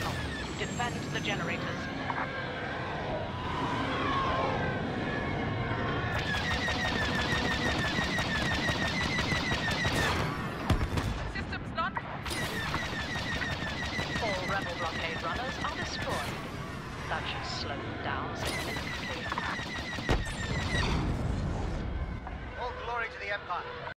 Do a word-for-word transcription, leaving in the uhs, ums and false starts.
signal. Defend the generators. Systems not. All rebel blockade runners are destroyed. That should slow them down significantly. All glory to the Empire.